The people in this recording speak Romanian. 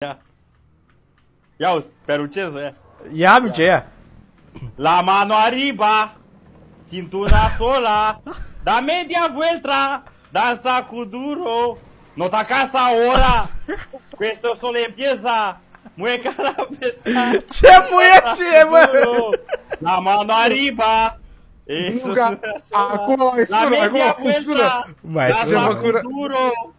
Ia uzi, peruceză, ia. Ia, amice, ia. La mano arriba, cintura sola, da media vuelta, danza cu duro, nota casa ora, questo solo empieza, mueca la pesta. Ce muie, bă? La mano arriba, Acum mai sună, acum cum sună. Mai danza cu duro,